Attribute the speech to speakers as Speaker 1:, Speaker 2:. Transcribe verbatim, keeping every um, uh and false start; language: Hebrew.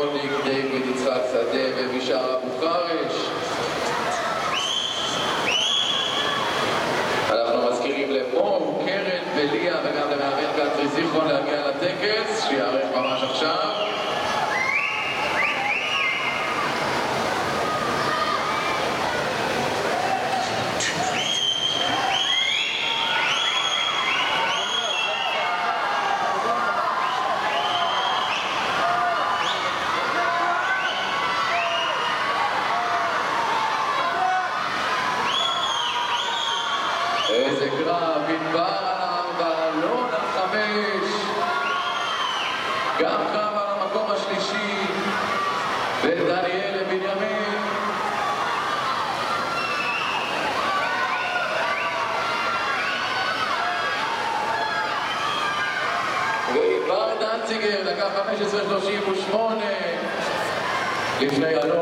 Speaker 1: רוניק, דיוויד יצחק שדה ובישאר אבו חרש. אנחנו מזכירים למור, קרן וליה וגם למאמן קטרי זיכרון להגיע לטקס שיערך ממש עכשיו. איזה קרב, ענבר על ארבע, אלון על חמש, גם קרב על המקום השלישי בין דניאל לבנימין. וענבר דנציגר, דקה חמש עשרה שלושים ושמונה לפני אלון.